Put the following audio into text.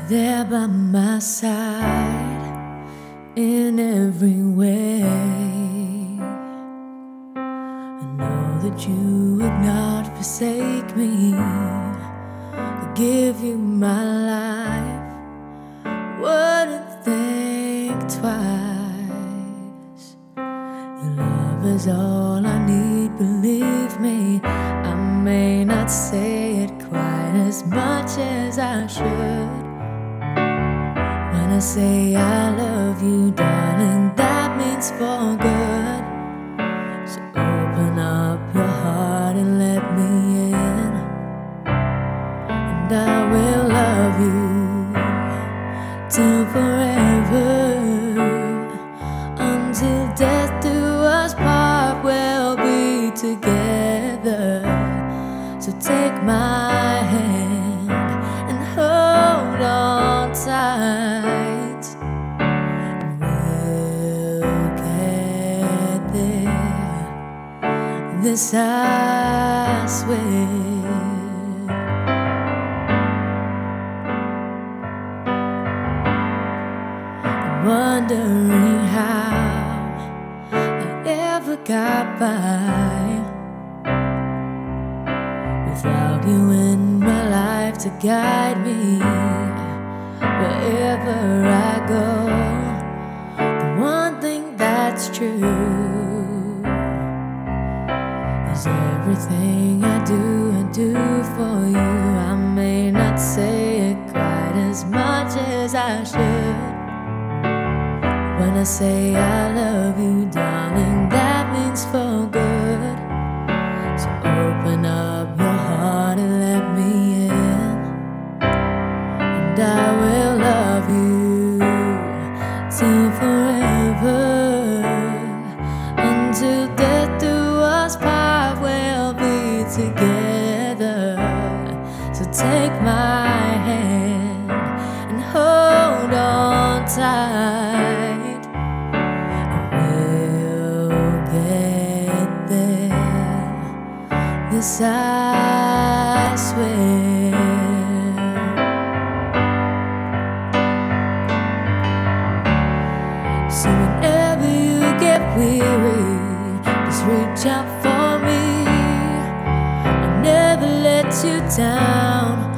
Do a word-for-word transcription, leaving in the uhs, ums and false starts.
there by my side in every way. I know that you would not forsake me. I give you my life, wouldn't think twice. Your love is all I need, believe me. I may not say it quite as much as I should. When I say I love you, darling, that means for good. So open up your heart and let me in, and I will love you till forever. Until death do us part, we'll be together. So take my hand and hold on tight, and we'll get there, this I swear. I'm wondering how I ever got by without you in my life to guide me wherever I go. The one thing that's true is everything I do, I do for you. I may not say it quite as much as I should. When I say I love you, darling, that means for good. So open up your heart and let me in, and I will love you till forever. Until death do us part, we'll be together. So take my hand and hold on tight, and we'll get there, this I swear. So whenever you get weary, just reach out for me. I'll never let you down.